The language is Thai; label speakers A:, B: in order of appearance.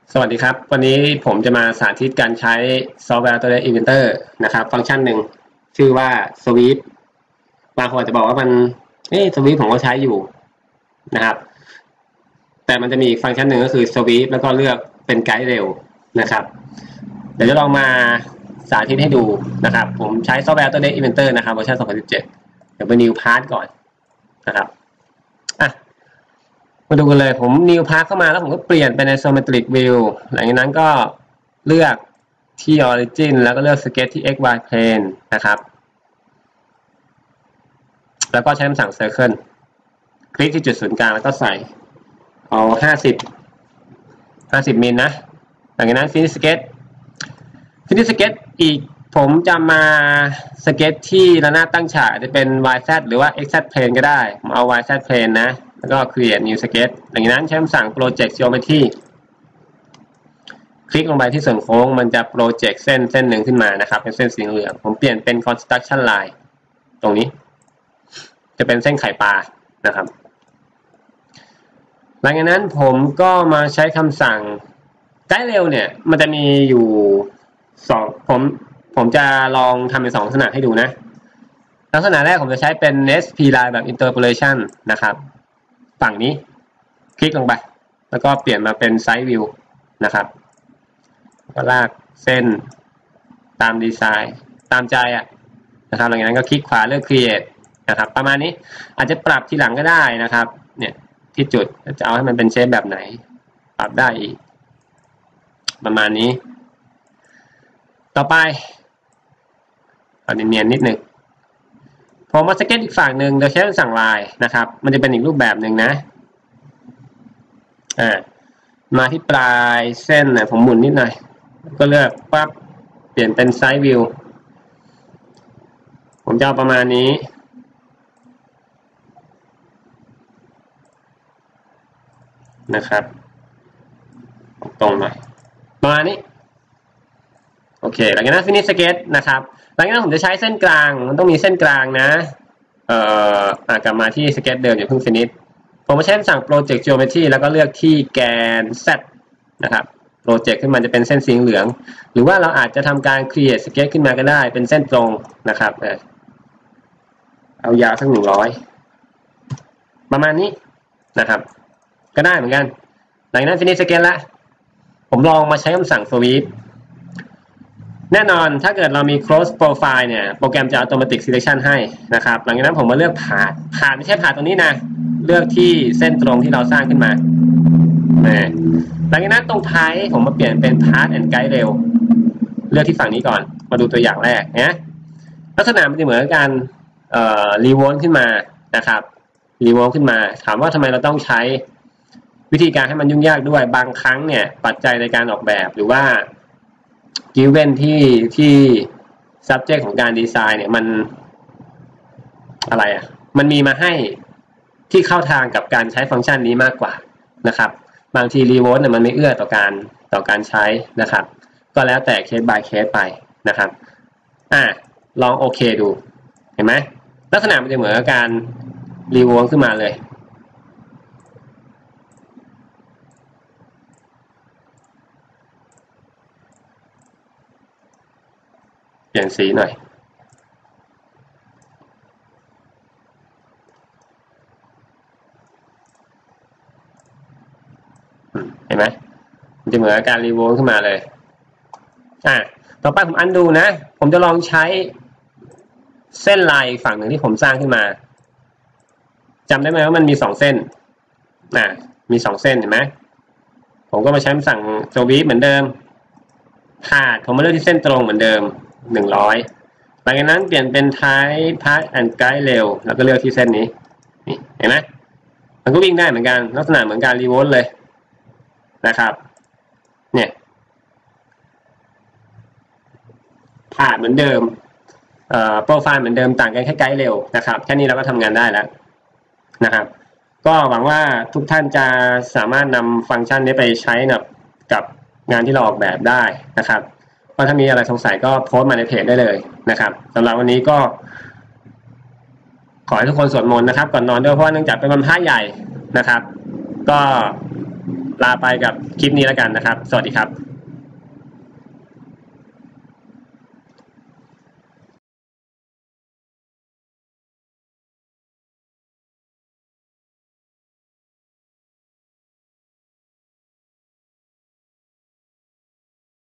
A: สวัสดีครับวันนี้ผมจะมาสาธิตการใช้ซอฟต์แวร์ตัว Inventor นะครับฟังก์ชันหนึ่งชื่อว่า Sweep บางคนอาจจะบอกว่ามันSweep ผมก็ใช้อยู่นะครับแต่มันจะมีอีกฟังก์ชันหนึ่งก็คือ Sweep แล้วก็เลือกเป็นไกด์เร็วนะครับเดี๋ยวจะลองมาสาธิตให้ดูนะครับผมใช้ซอฟต์แวร์ตัว Inventor นะครับเวอร์ชัน 2017 เดี๋ยวไป New Part ก่อนนะครับมาดูกันเลยผม New Part เข้ามาแล้วผมก็เปลี่ยนเป็น Isometric View หลังจากนั้นก็เลือกที่ Origin แล้วก็เลือก Sketch ที่ XY Plane นะครับแล้วก็ใช้คำสั่ง Circle คลิกที่จุดศูนย์กลางแล้วก็ใส่เอา50มิลนะหลังจากนั้น Finish Sketch อีกผมจะมาสเก็ตที่ระนาบตั้งฉากจะเป็น YZ หรือว่า XZ Plane ก็ได้ผมเอา YZ Plane นะแล้วก็ Create New Sketch หลังจากนั้นใช้คำสั่ง Project Geometry คลิกลงไปที่ส่วนโค้งมันจะ Project เส้นหนึ่งขึ้นมานะครับเป็นเส้นสีเหลืองผมเปลี่ยนเป็น Construction Line ตรงนี้จะเป็นเส้นไข่ปลานะครับหลังจากนั้นผมก็มาใช้คำสั่งไกด์เร็วเนี่ยมันจะมีอยู่ผมจะลองทำเป็น2ลักษณะให้ดูนะลักษณะแรกผมจะใช้เป็น SP line แบบ interpolation นะครับฝั่งนี้คลิกลงไปแล้วก็เปลี่ยนมาเป็น side view นะครับก็ลากเส้นตามดีไซน์ตามใจนะครับหลังจากนั้นก็คลิกขวาเลือก create นะครับประมาณนี้อาจจะปรับทีหลังก็ได้นะครับเนี่ยที่จุดจะเอาให้มันเป็นเชฟแบบไหนปรับได้อีกประมาณนี้ต่อไปเอาเนียนๆนิดนึงผมมาสเก็ตอีกฝั่งหนึ่งโดยใช้คำสั่งลายนะครับมันจะเป็นอีกรูปแบบหนึ่งนะมาที่ปลายเส้นผมหมุนนิดหน่อยก็เลือกปั๊บเปลี่ยนเป็นไซด์วิวผมจะเอาประมาณนี้นะครับตรงหน่อยประมาณนี้โอเคหลังจากนั้น Finish Sketch นะครับหลังจากนั้นผมจะใช้เส้นกลางมันต้องมีเส้นกลางนะกลับมาที่ Sketch เดิมอย่าเพิ่ง Finish ผมมาใช้คำสั่ง Project Geometry แล้วก็เลือกที่แกน Z นะครับ Project ขึ้นมาจะเป็นเส้นสีเหลืองหรือว่าเราอาจจะทำการ Create Sketch ขึ้นมาก็ได้เป็นเส้นตรงนะครับเอายาวสัก100ประมาณนี้นะครับก็ได้เหมือนกันหลังจากนั้น Finish Sketch ละผมลองมาใช้คำสั่ง Sweepแน่นอนถ้าเกิดเรามี close profile เนี่ยโปรแกรมจะ automatic selection ให้นะครับหลังจากนั้นผมมาเลือกผ่านไม่ใช่ผ่านตรงนี้นะเลือกที่เส้นตรงที่เราสร้างขึ้นมาหลังจากนั้นตรงท้ายผมมาเปลี่ยนเป็น path and guide rail เลือกที่ฝั่งนี้ก่อนมาดูตัวอย่างแรกนะลักษณะมันจะเหมือนกันrevolve ขึ้นมานะครับ revolve ขึ้นมาถามว่าทำไมเราต้องใช้วิธีการให้มันยุ่งยากด้วยบางครั้งเนี่ยปัจจัยในการออกแบบหรือว่าgiven ที่ subject ของการดีไซน์เนี่ยมันอะไรมันมีมาให้ที่เข้าทางกับการใช้ฟังก์ชันนี้มากกว่านะครับบางที revolve เนี่ยมันไม่เอื้อต่อการใช้นะครับก็แล้วแต่เคส by เคสไปนะครับลองโอเคดูเห็นไหมลักษณะมันจะเหมือนกับการ revolve ขึ้นมาเลยเปลี่ยนสีหน่อยเห็นไหมมันจะเหมือนการรีโวลขึ้นมาเลยต่อไปผมอันดูนะผมจะลองใช้เส้นลายฝั่งหนึ่งที่ผมสร้างขึ้นมาจำได้ไหมว่ามันมี2เส้นมี2เส้นเห็นไหมผมก็มาใช้คำสั่งSweepเหมือนเดิมผมมาเลือกที่เส้นตรงเหมือนเดิม100หลังจากนั้นเปลี่ยนเป็นท้าย Path and Guide Rail แล้วก็เลือกที่เส้นนี้นี่เห็นไหมมันก็วิ่งได้เหมือนกันลักษณะเหมือนการรีโวลเลยนะครับเนี่ยผ่านเหมือนเดิมโปรไฟล์เหมือนเดิมต่างกันแค่ไกด์เร็วนะครับแค่นี้เราก็ทำงานได้แล้วนะครับก็หวังว่าทุกท่านจะสามารถนำฟังก์ชันนี้ไปใช้กับงานที่เราออกแบบได้นะครับก็ถ้ามีอะไรสงสัยก็โพสต์มาในเพจได้เลยนะครับสำหรับวันนี้ก็ขอให้ทุกคนสวดมนต์นะครับก่อนนอนด้วยเพราะว่าเนื่องจากเป็นวันพระใหญ่นะครับก็ลาไปกับคลิปนี้แล้วกันนะครับสวัสดีครับ